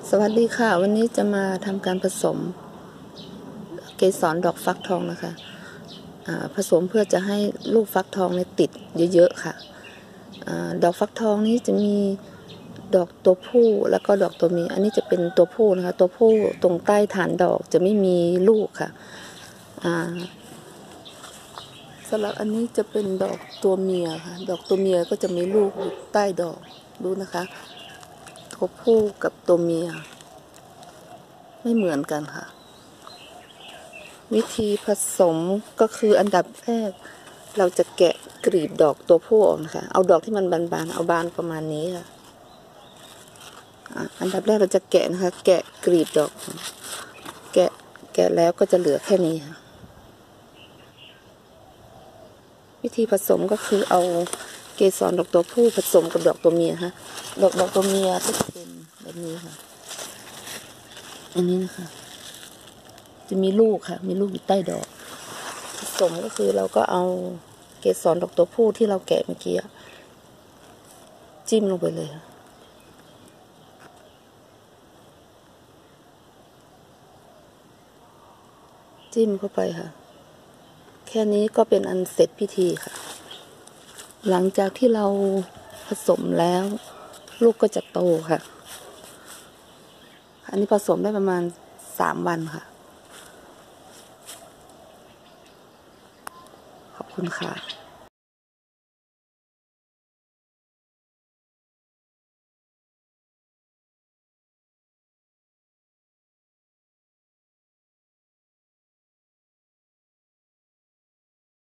สวัสดีค่ะวันนี้จะมาทำการผสมเกสรดอกฟักทองนะคะผสมเพื่อจะให้ลูกฟักทองเนี่ยติดเยอะๆค่ะดอกฟักทองนี้จะมีดอกตัวผู้แล้วก็ดอกตัวเมียอันนี้จะเป็นตัวผู้นะคะตัวผู้ตรงใต้ฐานดอกจะไม่มีลูกค่ะสำหรับอันนี้จะเป็นดอกตัวเมียค่ะดอกตัวเมียก็จะมีลูกอยู่ใต้ดอกดูนะคะตัวผู้กับตัวเมียไม่เหมือนกันค่ะวิธีผสมก็คืออันดับแรกเราจะแกะกลีบดอกตัวผู้ออกนะคะเอาดอกที่มันบานๆเอาบานประมาณนี้ค่ะอันดับแรกเราจะแกะนะคะแกะกลีบดอกแกะแล้วก็จะเหลือแค่นี้ค่ะวิธีผสมก็คือเอาเกสรดอกตัวผู้ผสมกับดอกตัวเมียค่ะดอกตัวเมียก็จะเป็นแบบนี้ค่ะอันนี้นะคะจะมีลูกค่ะมีลูกอยู่ใต้ดอกผสมก็คือเราก็เอาเกสรดอกตัวผู้ที่เราแกะเมื่อกี้จิ้มลงไปเลยค่ะจิ้มเข้าไปค่ะแค่นี้ก็เป็นอันเสร็จพิธีค่ะหลังจากที่เราผสมแล้วลูกก็จะโตค่ะอันนี้ผสมได้ประมาณ3 วันค่ะขอบคุณค่ะ